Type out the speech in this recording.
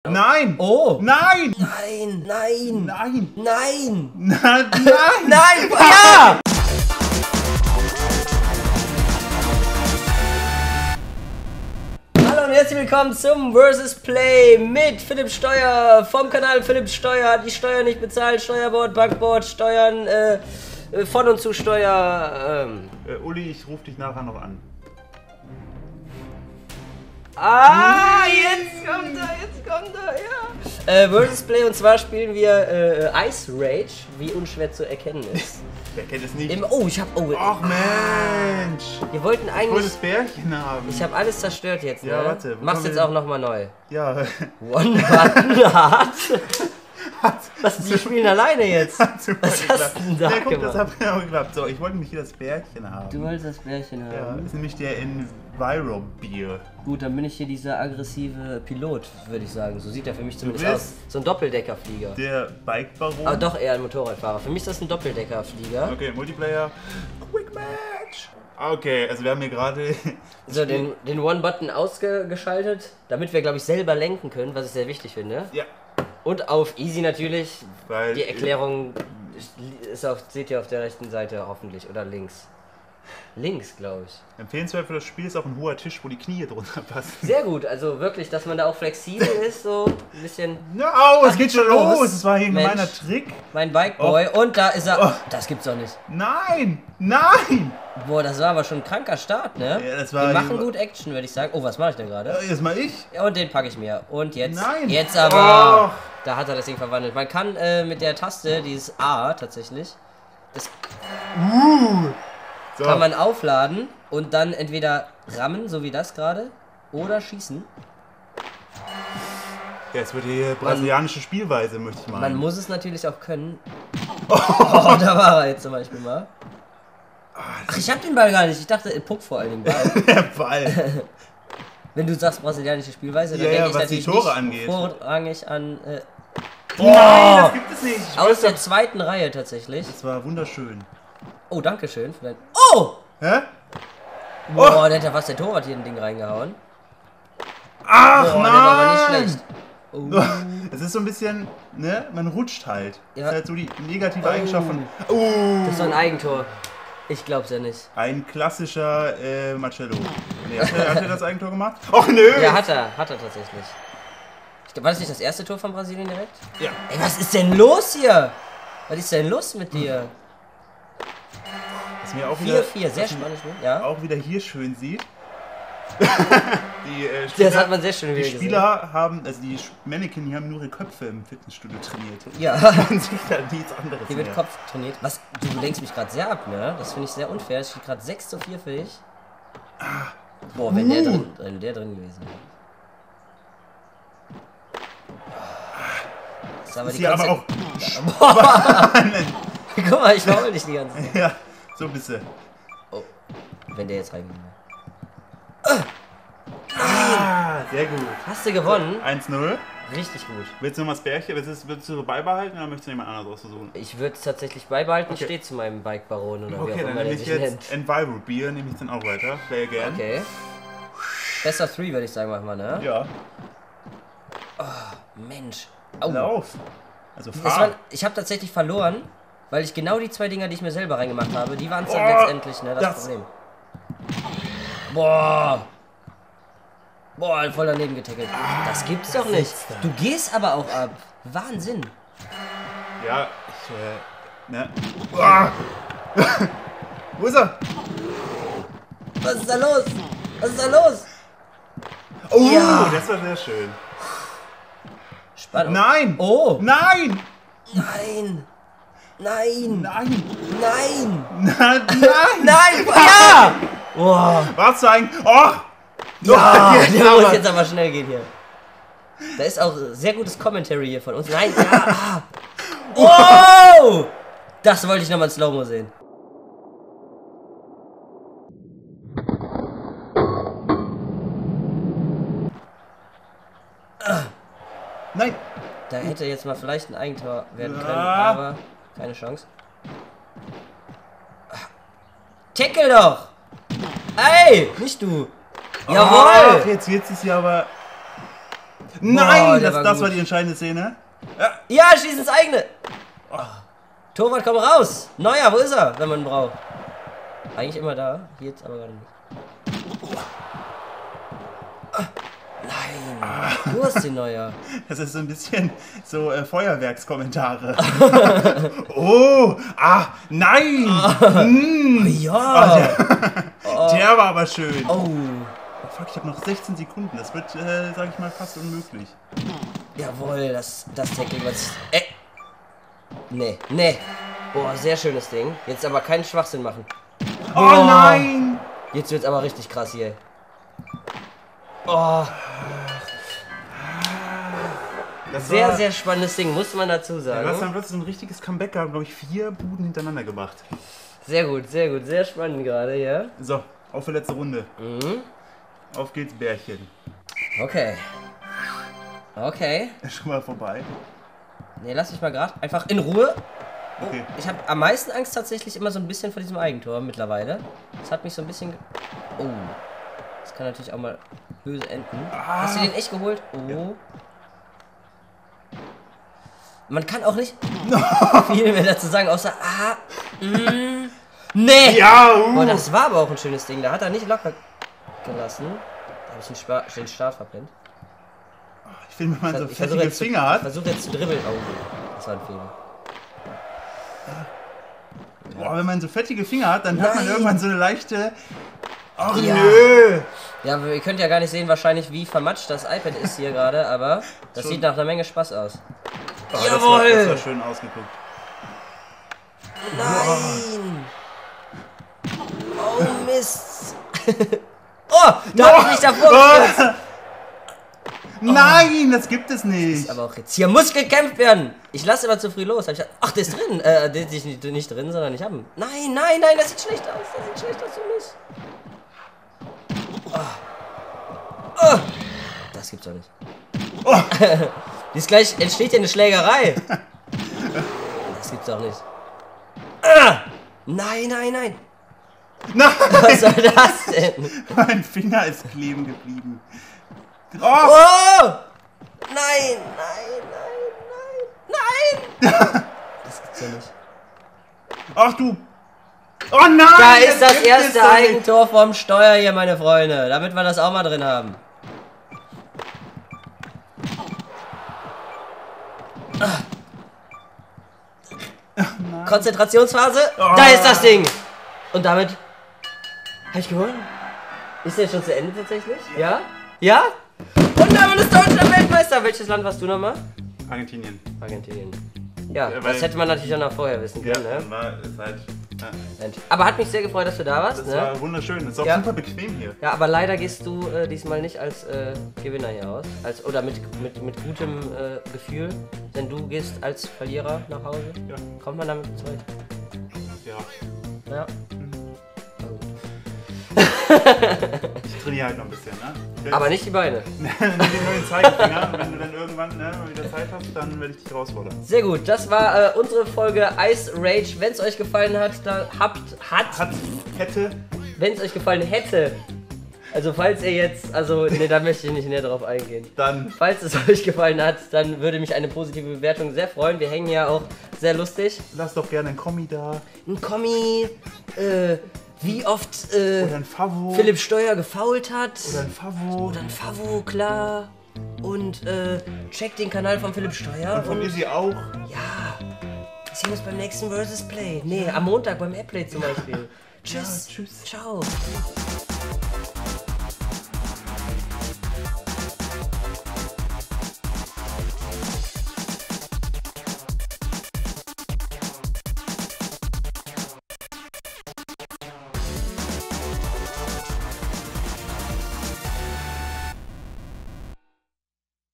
Nein! Oh! Nein! Nein! Nein! Nein! Nein! Nein! Nein! Ja! Hallo und herzlich willkommen zum Versus Play mit Philipp Steuer vom Kanal Philipp Steuer. Hat die Steuer nicht bezahlt, Steuerbord, Backbord, Steuern von und zu Steuer. Uli, ich rufe dich nachher noch an. Ah, jetzt kommt er, ja. Versus Play, und zwar spielen wir Ice Rage, wie unschwer zu erkennen ist. Wer kennt es nicht? Oh, ich hab... Oh, ach Mensch! Wir wollten Ich eigentlich... wollte das Bärchen haben. Ich habe alles zerstört jetzt, ne? Ja, warte. Mach's jetzt auch nochmal neu. Ja. One Button Hard? Was, die spielen alleine jetzt? Was hast du denn da guck, gemacht? das hat mir auch geklappt. So, ich wollte nämlich hier das Bärchen haben. Du wolltest das Bärchen haben? Ja, das ist nämlich der Enviro-Bier. Gut, dann bin ich hier dieser aggressive Pilot, würde ich sagen. So sieht er für mich zumindest bist aus. So ein Doppeldeckerflieger. Der Bike-Baron. Aber doch eher ein Motorradfahrer. Für mich ist das ein Doppeldeckerflieger. Okay, Multiplayer. Quick Match. Okay, also wir haben hier gerade... So, den One-Button ausgeschaltet, damit wir, glaube ich, selber lenken können, was ich sehr wichtig finde. Ja. Und auf Easy natürlich. Weil die Erklärung ist auf, seht ihr auf der rechten Seite hoffentlich. Oder links. Links, glaube ich. Empfehlenswert für das Spiel ist auch ein hoher Tisch, wo die Knie drunter passen. Sehr gut, also wirklich, dass man da auch flexibel ist, so ein bisschen. Ja, au, es geht schon los. Das war hier ein Mensch. gemeiner Trick. Mein Bikeboy, und da ist er. Oh. Das gibt's doch nicht. Nein! Nein! Boah, das war aber schon ein kranker Start, ne? Ja, das war Wir machen gut Action, würde ich sagen. Oh, was mache ich denn gerade? Jetzt mal ich. Ja, und den packe ich mir. Und jetzt. Nein! Jetzt aber. Oh. Da hat er das Ding verwandelt. Man kann mit der Taste, dieses A tatsächlich, das So. kann man aufladen und dann entweder rammen, so wie das gerade, oder schießen. Ja, es wird hier brasilianische Spielweise, möchte ich mal. Man muss es natürlich auch können. Oh, da war er jetzt zum Beispiel mal. Ach, ich hab den Ball gar nicht. Ich dachte, Puck vor allen Dingen Ball. Der Ball. Wenn du sagst brasilianische Spielweise, dann Ja, denke ja, ich was natürlich die Tore nicht angeht. vorrangig an... Nein, das gibt es nicht. Ich Aus weiß der doch- zweiten Reihe tatsächlich. Das war wunderschön. Oh, danke schön. Für dein oh! Hä? Boah, der hat ja fast der Torwart hier ein Ding reingehauen. Ach, Boah, nein! der war aber nicht schlecht. Oh. Es ist so ein bisschen, ne? Man rutscht halt. Ja. Das ist halt so die negative Eigenschaft von... Das ist so ein Eigentor. Ich glaub's ja nicht. Ein klassischer Marcello. Nee, hat er das Eigentor gemacht? Och nö! Ja, hat er tatsächlich. Ich glaub, war das nicht das erste Tor von Brasilien direkt? Ja. Ey, was ist denn los hier? Was ist denn los mit dir? Was mir auch wieder, 4-4, sehr spannendes Spiel. Ja. auch wieder hier schön sieht. Die Das hat man sehr schön die wieder gesehen. Spieler haben, also die Mannequin, die haben nur ihre Köpfe im Fitnessstudio trainiert. Ja. Man sieht da nichts anderes Hier wird mehr. Kopf trainiert. Was? Du lenkst mich gerade sehr ab, ne? Das finde ich sehr unfair. Es steht gerade 6:4 für dich. Boah, wenn der drin gewesen wäre. Das ist aber Ist die hier aber auch... Boah. Guck mal, ich faul dich die ganze Zeit. Ja, so ein bisschen. Oh, wenn der jetzt reingeht. Ah, sehr gut. Hast du gewonnen? 1-0. Richtig gut. Willst du noch mal das Bärchen? Willst du so beibehalten oder möchtest du jemand anderes aussuchen? Ich würde es tatsächlich beibehalten. Okay. Ich stehe zu meinem Bike-Baron oder wie auch Okay, dann immer nehme der ich sich jetzt nennt. Enviro Bier, nehme ich dann auch weiter. Sehr gern. Okay. Besser 3 würde ich sagen, machen wir, ne? Ja. Mensch. Au. Lauf. Also Das fahr. war, ich habe tatsächlich verloren, weil ich genau die 2 Dinger, die ich mir selber reingemacht habe, die waren es dann letztendlich, ne, das Problem. Boah. Boah, voll daneben getackelt. Das gibt's doch nicht. Du gehst aber auch ab. Wahnsinn. Ja, ne? Ah. Wo ist er? Was ist da los? Was ist da los? Oh, Ja. das war sehr schön. Spannung. Nein! Oh. Nein! Nein. Nein. Nein! Nein. Nein! Nein. Ja. Boah. Was eigentlich? Oh! Ja, jetzt der muss aber. jetzt aber schnell gehen hier. Da ist auch sehr gutes Commentary hier von uns. Nein, ja. Wow! Das wollte ich nochmal in Slow-Mo sehen. Nein! Da hätte jetzt mal vielleicht ein Eigentor werden können, Ja. aber keine Chance. Tackle doch! Ey, nicht du! Jawohl! Ach, jetzt wird es ja aber... Nein, der war das gut. war die entscheidende Szene. Ja, schieß ins eigene. Torwart, komm raus. Neuer, wo ist er, wenn man ihn braucht? Eigentlich immer da, hier jetzt aber gerade nicht. Nein, du hast den Neuer. Das ist so ein bisschen so Feuerwerkskommentare. Oh, nein. Ja. Der war aber schön. Oh. Fuck, ich habe noch 16 Sekunden. Das wird, sag ich mal, fast unmöglich. Jawohl, das Tackling, was... Nee. Boah, sehr schönes Ding. Jetzt aber keinen Schwachsinn machen. Oh nein! Jetzt wird's aber richtig krass hier. Oh. Sehr, sehr spannendes Ding, muss man dazu sagen. Du hast dann plötzlich so ein richtiges Comeback gehabt, glaube ich, 4 Buden hintereinander gemacht. Sehr gut, sehr spannend gerade hier. So, auf die letzte Runde. Auf geht's, Bärchen. Okay. Ist schon mal vorbei. Nee, lass mich mal gerade einfach in Ruhe. Okay. Ich habe am meisten Angst tatsächlich immer so ein bisschen vor diesem Eigentor mittlerweile. Das hat mich so ein bisschen... Oh. Das kann natürlich auch mal böse enden. Hast du den echt geholt? Oh. Ja. Man kann auch nicht viel mehr dazu sagen, außer... Nee! Ja! Boah, das war aber auch ein schönes Ding. Da hat er nicht locker gelassen. Da habe ich den Start verpennt. Ich finde, wenn man so fettige Finger hat... Ich versuche jetzt zu dribbeln. Oh, das war ein Fehler. Boah, wenn man so fettige Finger hat, dann hat man irgendwann so eine leichte... Ach Ja. nö! Ja, ihr könnt ja gar nicht sehen wahrscheinlich, wie vermatscht das iPad ist hier gerade, aber das sieht nach einer Menge Spaß aus. Oh, Jawohl! Das war schön ausgeguckt. Nein! Oh Mist! Oh, da hab ich mich davor gestürzt. Nein, das gibt es nicht! Aber auch jetzt hier muss gekämpft werden! Ich lasse immer zu früh los. Hab ich gedacht, ach, der ist drin! Der ist nicht drin, sondern ich hab ihn. Nein, das sieht schlecht aus! Das sieht schlecht aus für mich! Oh. Das gibt's doch nicht. Oh. Dies gleich entsteht hier eine Schlägerei. Das gibt's doch nicht. Nein. Nein! Was soll das denn? Mein Finger ist kleben geblieben. Oh! Oh! Nein! Das gibt's ja nicht. Ach du! Oh nein! Da ist das gibt es erste doch nicht. Eigentor vom Steuer hier, meine Freunde. Damit wir das auch mal drin haben. Konzentrationsphase. Da ist das Ding. Und damit habe ich gewonnen. Ist der schon zu Ende tatsächlich? Ja? Ja? Und damit ist Deutschland Weltmeister. Welches Land warst du nochmal? Argentinien. Argentinien. Ja, Ja, weil- das hätte man natürlich auch noch vorher wissen können, ne? ist halt, Mensch. Aber hat mich sehr gefreut, dass du da warst, das ne? war wunderschön. Das ist auch Ja. super bequem hier. Ja, aber leider gehst du diesmal nicht als Gewinner hier aus. Oder mit gutem Gefühl. Denn du gehst als Verlierer nach Hause. Ja. Kommt man damit zurecht? Ja. Ja. Ich trainiere halt noch ein bisschen, ne? Aber nicht die Beine. Nimm dir nur den Zeigefinger. Und wenn du dann irgendwann mal wieder Zeit hast, dann werde ich dich herausfordern. Sehr gut, das war unsere Folge Ice Rage. Wenn es euch gefallen hat, dann wenn es euch gefallen hätte, also falls ihr jetzt, da möchte ich nicht näher drauf eingehen. Dann Falls es euch gefallen hat, dann würde mich eine positive Bewertung sehr freuen. Wir hängen ja auch sehr lustig. lass doch gerne ein Kommi da. Ein Kommi, wie oft Oder ein Favo. Philipp Steuer gefoult hat. Oder ein Favo. Oder ein Favo, klar. Und checkt den Kanal von Philipp Steuer. Und von Izzy auch. Ja, wir sehen uns beim nächsten Versus Play. Nee, am Montag beim Airplay zum Beispiel. Tschüss. Ja, tschüss. Ciao.